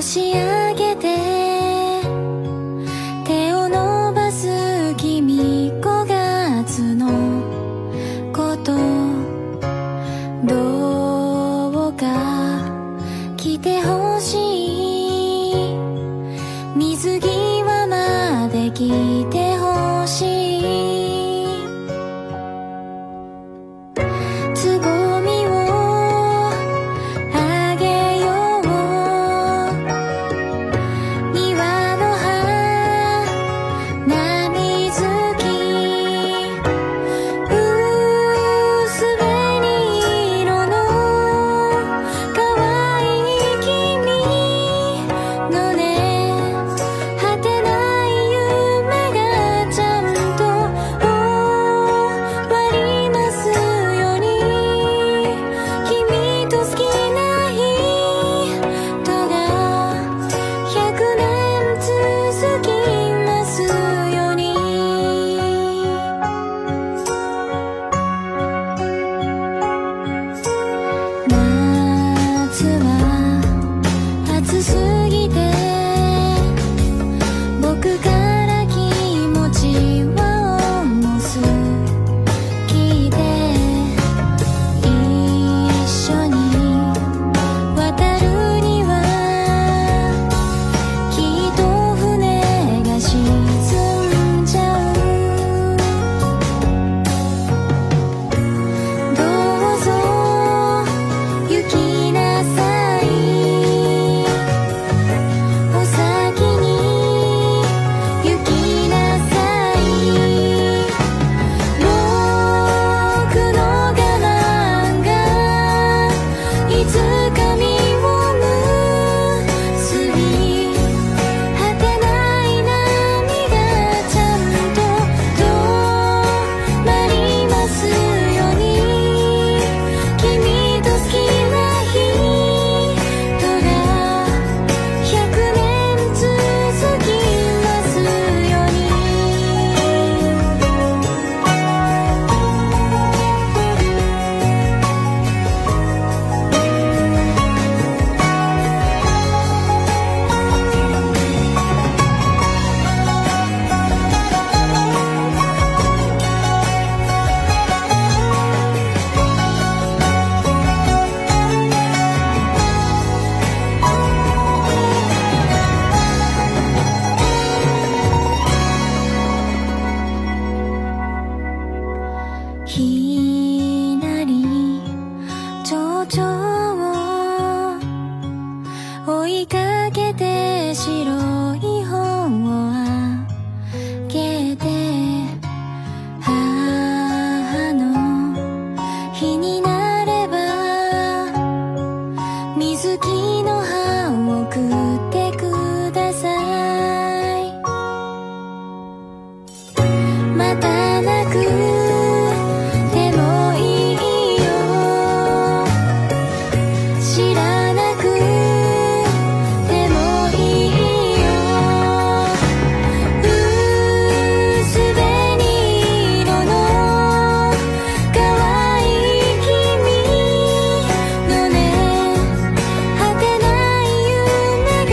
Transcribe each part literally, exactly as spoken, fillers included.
押し上げて手を伸ばす君、ごがつのことどうか来てほしい、水際まで来てほしい、つぼみをあげよう、庭の花水木、薄紅色の可愛い君のね、果てない夢がちゃんと終わりますように、君と好きな人がひゃくねん続きますように。夏は暑すぎて僕から気持ちは重すぎて、一緒に渡るにはきっと船が沈んじゃう、どうぞ行きなさい、お先に行きなさい、僕の我慢がいつか実を結び、果てない波がちゃんと止まりますように、君と好きな人がひゃくねん続きますように。ひなり蝶々を追いかけて白い本をあげて、母の日になれば水木の葉を送ってください、また泣くでもいいよ、知らなくてもいいよ、薄紅色の可愛い君のね、果てない夢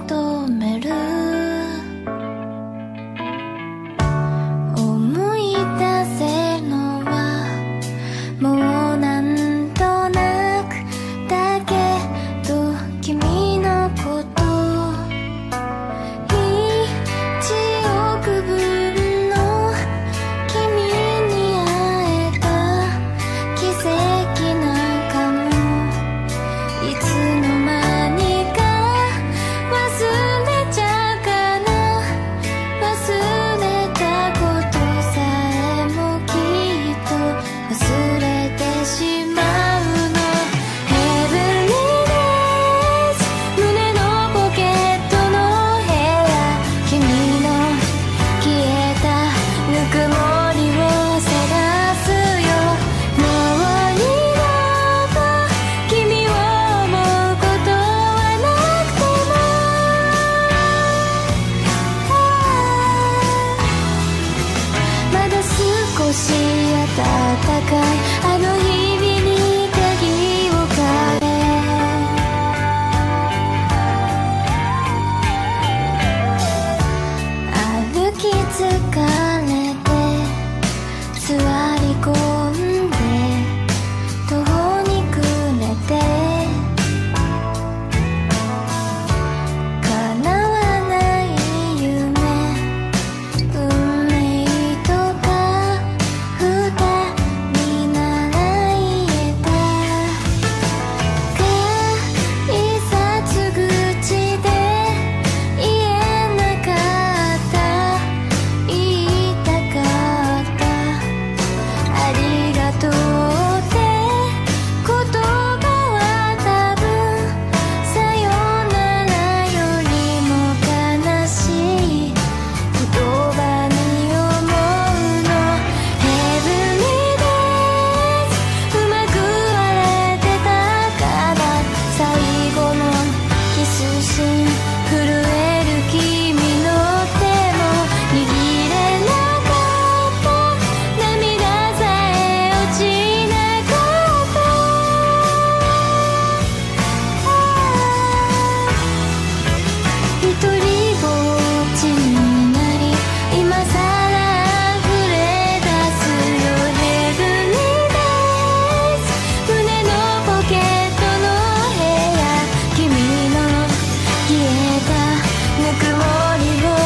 求める思い出せるのはもうなんとなくだけど君のこといちおくぶんの君に会えた奇跡なんかもいつの間にか忘れちゃうかな忘れたことさえもきっと忘れてしまうの Heavenly Days 胸のポケットの部屋君の消えたぬくもりを探すよもう二度と君を思うことはなくてもまだ少し暖かいあの日々に鍵をかけ歩き疲れて座り込んで途方に暮れて叶わない夢運命とか二人なら言えた改札口で言えなかった言いたかったありがとうって言葉は多分さよならよりも悲しい言葉に思うの Heavenly Days うまく割れてたから最後のキスシーン震える君の手も握れなかった涙さえ落ちなかった一人ぼっちになり今さら溢れ出すよ Heavenly Days 胸のポケットの部屋君の消えたぬくもりを